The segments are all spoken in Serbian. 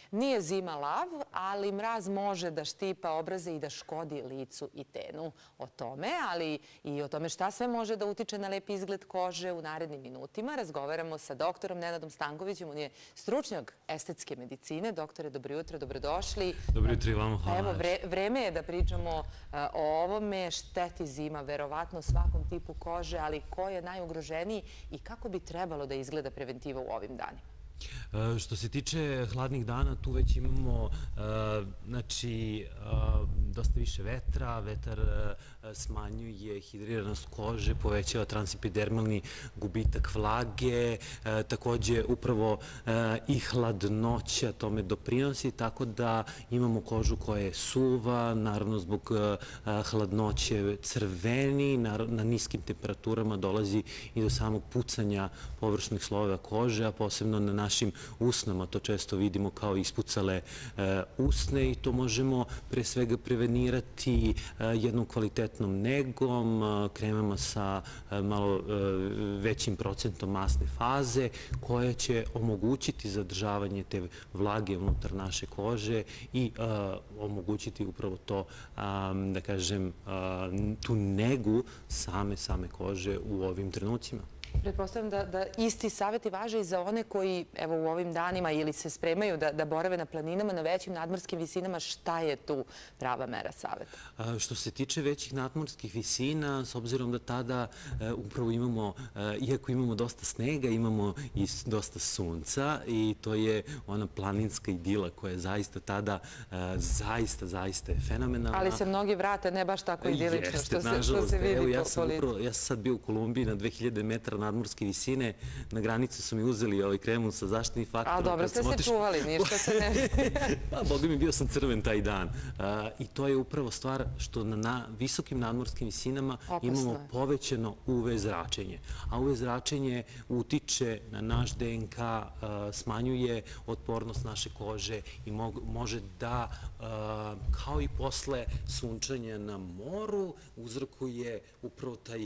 Nije zima lav, ali mraz može da štipa obraze i da škodi licu i tenu. O tome, ali i o tome šta sve može da utiče na lep izgled kože u narednim minutima, razgovaramo sa doktorom Nenadom Stankovićem. On je stručnjak estetske medicine. Doktore, dobro jutro, dobrodošli. Dobro jutro i vama, hvala. Evo, vreme je da pričamo o ovome. Šteti zima, verovatno svakom tipu kože, ali ko je najugroženiji i kako bi trebalo da izgleda preventiva u ovim danima? Što se tiče hladnih dana, tu već imamo dosta više vetra. Vetar smanjuje hidriranost kože, povećava transepidermalni gubitak vlage, takođe upravo i hladnoća tome doprinosi, tako da imamo kožu koja je suva, naravno zbog hladnoće crveni, na niskim temperaturama dolazi i do samog pucanja površnih slojeva kože, a posebno na našim usnama. To često vidimo kao ispucale usne i to možemo pre svega prevenirati jednom kvalitetnom negom, kremama sa malo većim procentom masne faze koja će omogućiti zadržavanje te vlage unutar naše kože i omogućiti upravo to, da kažem, tu negu same kože u ovim trenucima. Pretpostavljam da isti savjeti važe i za one koji, evo, u ovim danima ili se spremaju da borave na planinama, na većim nadmorskim visinama. Šta je tu prava mera savjeta? Što se tiče većih nadmorskih visina, s obzirom da tada upravo imamo, iako imamo dosta snega, imamo i dosta sunca i to je ona planinska idila koja je zaista tada zaista je fenomenalna. Ali se mnogi vrate, ne baš tako idilično što se vidi po licu. Ja sam sad bio u Kolumbiji na 2000 metara nadmorske visine, na granicu su mi uzeli kremu sa zaštitnim faktorom. A dobro ste se čuvali, ništa se ne... Pa, boga mi, bio sam crven taj dan. I to je upravo stvar što na visokim nadmorskim visinama imamo povećano UV zračenje. A UV zračenje utiče na naš DNK, smanjuje otpornost naše kože i može da, kao i posle sunčanja na moru, uzrokuje upravo taj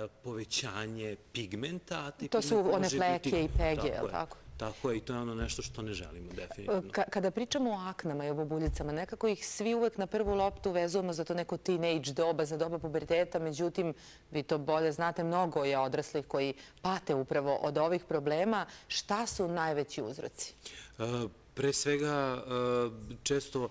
povećanje pigmenta. To su one fleke i pege, je li tako? Tako je, i to je ono nešto što ne želimo, definitivno. Kada pričamo o aknama i o bobuljicama, nekako ih svi uvek na prvu loptu vezujemo za to neko teenage doba, za doba puberteta, međutim, vi to bolje znate, mnogo je odraslih koji pate upravo od ovih problema. Šta su najveći uzroci? Pre svega, često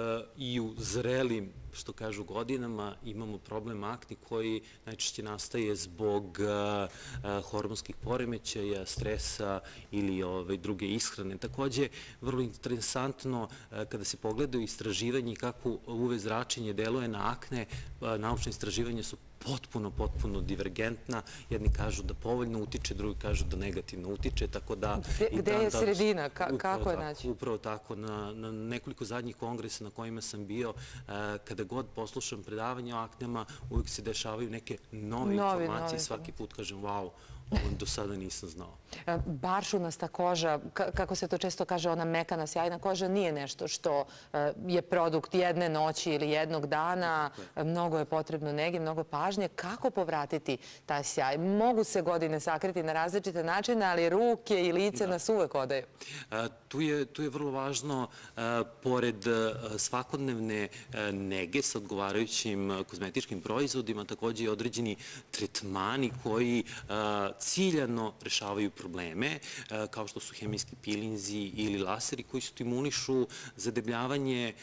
i u zrelim, što kažu, godinama imamo problem akni koji najčešće nastaje zbog hormonskih poremećaja, stresa ili druge ishrane. Takođe, vrlo interesantno kada se pogledaju istraživanje kako UV zračenje deluje na akne, naučne istraživanja su potpuno divergentna. Jedni kažu da povoljno utiče, drugi kažu da negativno utiče, tako da... Gde je sredina? Kako je naći? Upravo tako. Na nekoliko zadnjih kongresa na kojima sam bio, kada god poslušam predavanje o aknama, uvijek se dešavaju neke nove informacije. Svaki put kažem, wow, ovo do sada nisam znao. Baršunasta koža, kako se to često kaže, ona mekana, sjajna koža, nije nešto što je produkt jedne noći ili jednog dana. Mnogo je potrebno nege, mnogo pažnje. Kako povratiti taj sjaj? Mogu se godine sakriti na različite načine, ali ruke i lice nas uvek odaju. Tu je vrlo važno, pored svakodnevne nege sa odgovarajućim kozmetičkim proizvodima, takođe i određeni tretmani koji ciljano rešavaju probleme, kao što su hemijski pilinzi ili laseri koji stimulišu zadebljavanje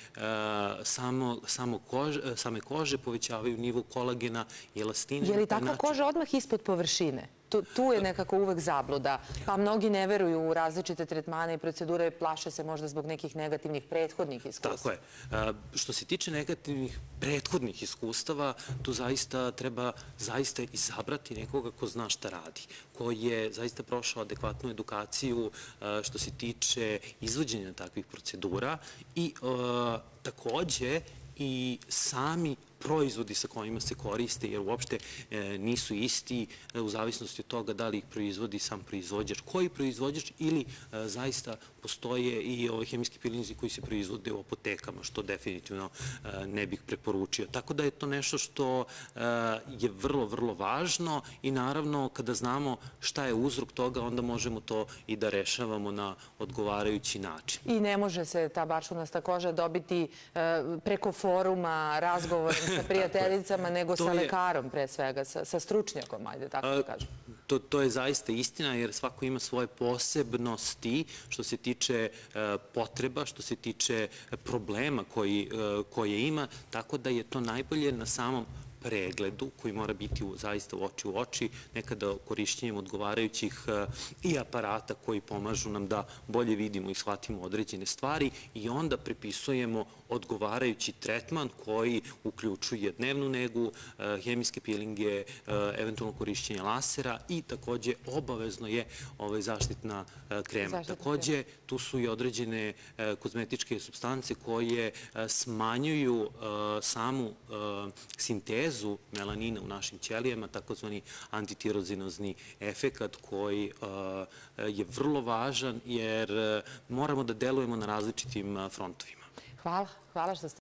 same kože, povećavaju nivo kolagena i elastina. Je li takva koža odmah ispod površine? Tu je nekako uvek zabluda, pa mnogi ne veruju u različite tretmane i procedure, plaše se možda zbog nekih negativnih prethodnih iskustava. Tako je. Što se tiče negativnih prethodnih iskustava, tu zaista treba izabrati nekoga ko zna šta radi, ko je zaista prošao adekvatnu edukaciju što se tiče izvođenja takvih procedura i takođe i sami proizvodi sa kojima se koriste, jer uopšte nisu isti u zavisnosti od toga da li ih proizvodi sam proizvođač, koji proizvođač ili zaista postoje i hemijski pilinzi koji se proizvode u apotekama, što definitivno ne bih preporučio. Tako da je to nešto što je vrlo, vrlo važno i naravno kada znamo šta je uzrok toga, onda možemo to i da rešavamo na odgovarajući način. I ne može se ta barčunasta koža dobiti preko foruma, razgovorom sa prijateljicama, nego sa lekarom pre svega, sa stručnjakom, ajde tako da kažem. To je zaista istina, jer svako ima svoje posebnosti što se tiče potreba, što se tiče problema koje ima, tako da je to najbolje na samom pregledu koji mora biti zaista oči u oči, nekada korišćenjem odgovarajućih i aparata koji pomažu nam da bolje vidimo i shvatimo određene stvari i onda prepisujemo odgovarajući tretman koji uključuje dnevnu negu, hemijske pilinge, eventualno korišćenje lasera i takođe obavezno je zaštitna krema. Takođe, tu su i određene kozmetičke supstance koje smanjuju samu sintezu melanina u našim ćelijama, takozvani antitirozinozni efekat koji je vrlo važan jer moramo da delujemo na različitim frontovima. Hvala što ste